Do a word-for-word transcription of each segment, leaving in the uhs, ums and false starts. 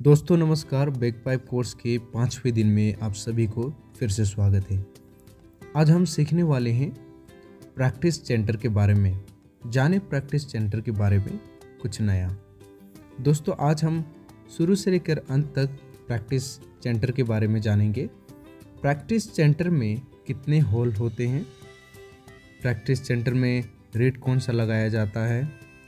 दोस्तों नमस्कार। बैकपाइप कोर्स के पाँचवें दिन में आप सभी को फिर से स्वागत है। आज हम सीखने वाले हैं प्रैक्टिस सेंटर के बारे में। जाने प्रैक्टिस सेंटर के बारे में कुछ नया। दोस्तों आज हम शुरू से लेकर अंत तक प्रैक्टिस सेंटर के बारे में जानेंगे। प्रैक्टिस सेंटर में कितने होल होते हैं, प्रैक्टिस सेंटर में रेट कौन सा लगाया जाता है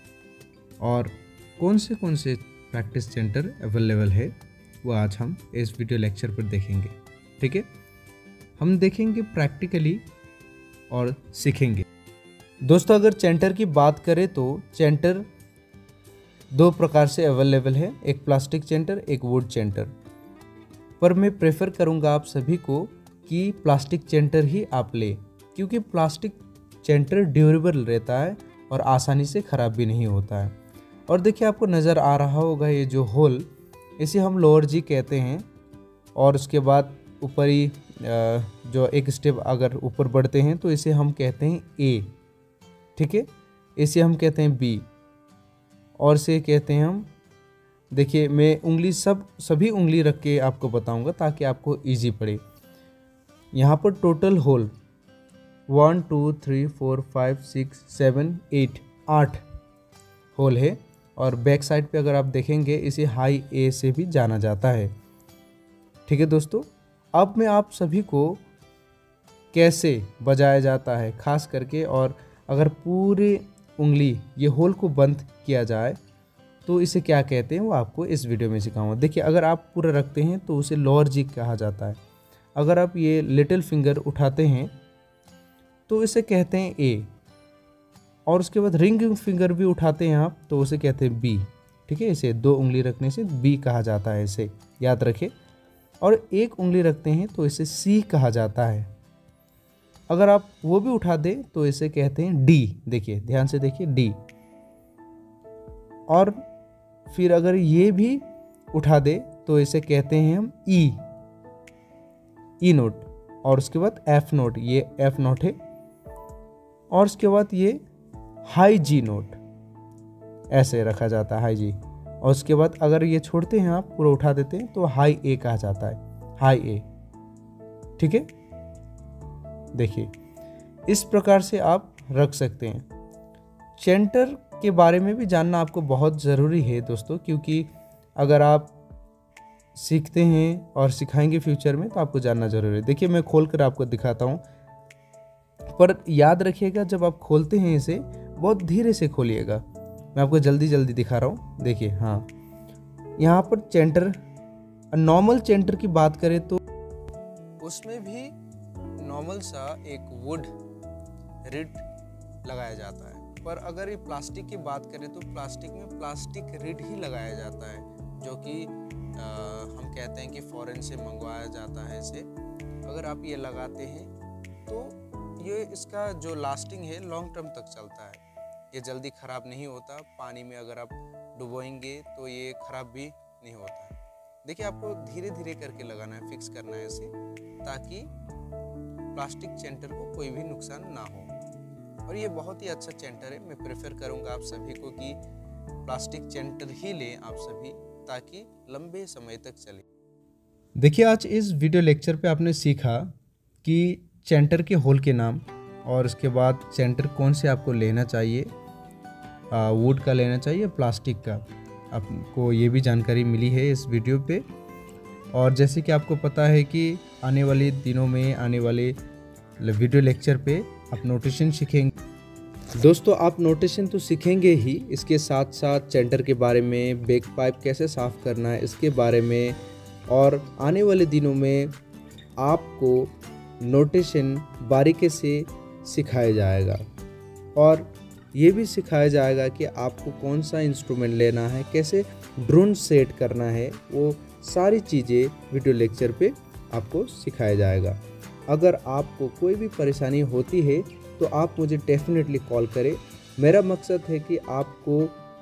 और कौन से कौन से प्रैक्टिस सेंटर अवेलेबल है, वो आज हम इस वीडियो लेक्चर पर देखेंगे। ठीक है, हम देखेंगे प्रैक्टिकली और सीखेंगे। दोस्तों अगर सेंटर की बात करें तो सेंटर दो प्रकार से अवेलेबल है, एक प्लास्टिक सेंटर, एक वुड सेंटर। पर मैं प्रेफर करूंगा आप सभी को कि प्लास्टिक सेंटर ही आप ले, क्योंकि प्लास्टिक सेंटर ड्यूरेबल रहता है और आसानी से ख़राब भी नहीं होता है। और देखिए आपको नज़र आ रहा होगा ये जो होल, इसे हम लोअर जी कहते हैं। और उसके बाद ऊपरी जो एक स्टेप अगर ऊपर बढ़ते हैं तो इसे हम कहते हैं ए। ठीक है, इसे हम कहते हैं बी और इसे कहते हैं हम, देखिए मैं उंगली सब सभी उंगली रख के आपको बताऊंगा ताकि आपको इजी पड़े। यहाँ पर total hole one two three four five six seven eight आठ होल है। और बैक साइड पे अगर आप देखेंगे इसे हाई ए से भी जाना जाता है। ठीक है दोस्तों, अब मैं आप सभी को कैसे बजाया जाता है खास करके, और अगर पूरे उंगली ये होल को बंद किया जाए तो इसे क्या कहते हैं वो आपको इस वीडियो में सिखाऊंगा। देखिए अगर आप पूरा रखते हैं तो उसे लोअर जी कहा जाता है। अगर आप ये लिटिल फिंगर उठाते हैं तो इसे कहते हैं ए, और उसके बाद रिंग फिंगर भी उठाते हैं आप तो उसे कहते हैं बी। ठीक है, इसे दो उंगली रखने से बी कहा जाता है, इसे याद रखें। और एक उंगली रखते हैं तो इसे सी कहा जाता है। अगर आप वो भी उठा दें तो इसे कहते हैं डी। देखिए ध्यान से देखिए, डी। और फिर अगर ये भी उठा दे तो इसे कहते हैं हम ई, ई नोट। और उसके बाद एफ नोट, ये एफ नोट है। और उसके बाद ये हाई जी नोट, ऐसे रखा जाता है हाई जी। और उसके बाद अगर ये छोड़ते हैं आप पूरा उठा देते हैं तो हाई ए कहा जाता है, हाई ए। ठीक है, देखिए इस प्रकार से आप रख सकते हैं। सेंटर के बारे में भी जानना आपको बहुत ज़रूरी है दोस्तों, क्योंकि अगर आप सीखते हैं और सिखाएंगे फ्यूचर में तो आपको जानना ज़रूरी है। देखिए मैं खोल कर आपको दिखाता हूँ, पर याद रखिएगा जब आप खोलते हैं इसे बहुत धीरे से खोलिएगा। मैं आपको जल्दी जल्दी दिखा रहा हूँ। देखिए हाँ, यहाँ पर सेंटर, नॉर्मल सेंटर की बात करें तो उसमें भी नॉर्मल सा एक वुड रिड लगाया जाता है। पर अगर ये प्लास्टिक की बात करें तो प्लास्टिक में प्लास्टिक रिड ही लगाया जाता है, जो कि हम कहते हैं कि फॉरेन से मंगवाया जाता है इसे। अगर आप ये लगाते हैं तो ये इसका जो लास्टिंग है लॉन्ग टर्म तक चलता है, ये जल्दी ख़राब नहीं होता। पानी में अगर आप डुबोएंगे तो ये ख़राब भी नहीं होता है। देखिए आपको धीरे धीरे करके लगाना है, फिक्स करना है इसे, ताकि प्लास्टिक सेंटर को कोई भी नुकसान ना हो। और ये बहुत ही अच्छा सेंटर है। मैं प्रेफर करूँगा आप सभी को कि प्लास्टिक सेंटर ही लें आप सभी, ताकि लंबे समय तक चले। देखिए आज इस वीडियो लेक्चर पे आपने सीखा कि सेंटर के होल के नाम, और उसके बाद सेंटर कौन से आपको लेना चाहिए, वुड का लेना चाहिए, प्लास्टिक का। आपको ये भी जानकारी मिली है इस वीडियो पे। और जैसे कि आपको पता है कि आने वाले दिनों में, आने वाले वीडियो लेक्चर पे आप नोटेशन सीखेंगे। दोस्तों आप नोटेशन तो सीखेंगे ही, इसके साथ साथ सेंटर के बारे में, बैक पाइप कैसे साफ़ करना है इसके बारे में, और आने वाले दिनों में आपको नोटेशन बारीकी से सिखाया जाएगा। और ये भी सिखाया जाएगा कि आपको कौन सा इंस्ट्रूमेंट लेना है, कैसे ड्रोन सेट करना है, वो सारी चीज़ें वीडियो लेक्चर पे आपको सिखाया जाएगा। अगर आपको कोई भी परेशानी होती है तो आप मुझे डेफिनेटली कॉल करें। मेरा मकसद है कि आपको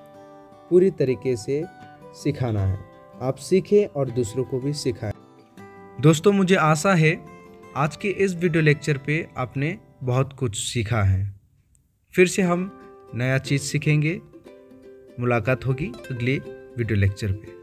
पूरी तरीके से सिखाना है, आप सीखें और दूसरों को भी सिखाएं। दोस्तों मुझे आशा है आज के इस वीडियो लेक्चर पे आपने बहुत कुछ सीखा है। फिर से हम नया चीज़ सीखेंगे। मुलाकात होगी अगले वीडियो लेक्चर पे।